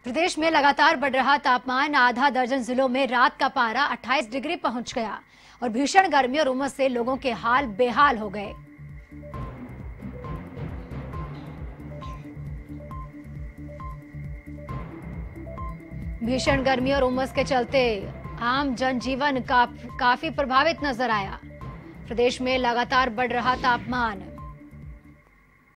प्रदेश में लगातार बढ़ रहा तापमान, आधा दर्जन जिलों में रात का पारा 28 डिग्री पहुंच गया और भीषण गर्मी और उमस से लोगों के हाल बेहाल हो गए। भीषण गर्मी और उमस के चलते आम जनजीवन काफी प्रभावित नजर आया। प्रदेश में लगातार बढ़ रहा तापमान,